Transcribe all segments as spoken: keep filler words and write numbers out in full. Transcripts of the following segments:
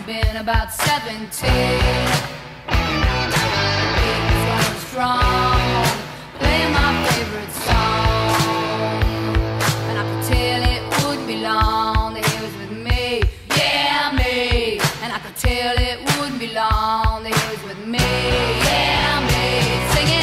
been about seventeen. It was going strong, playing my favorite song, and I could tell it wouldn't be long that he was with me, yeah, me. And I could tell it wouldn't be long that he was with me, yeah, me. Singing.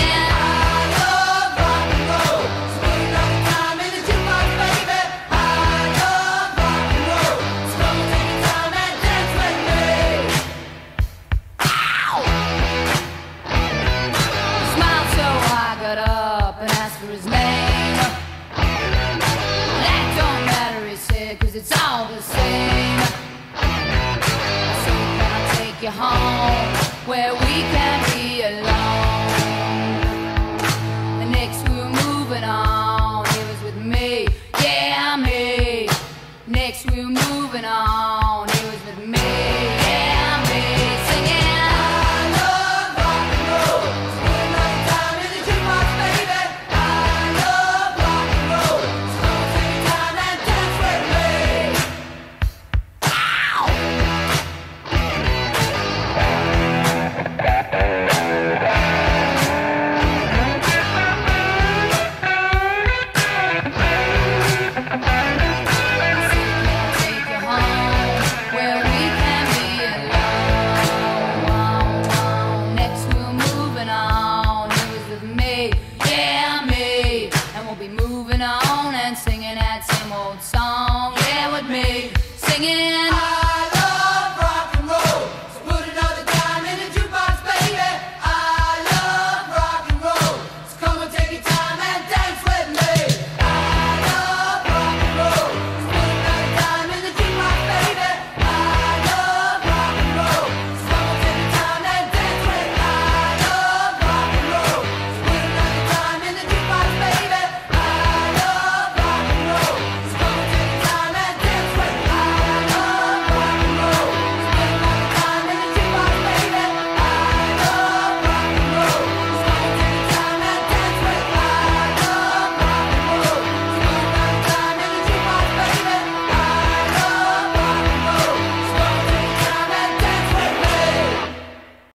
His name. That don't matter, he said, 'cause it's all the same. So can I take you home where we can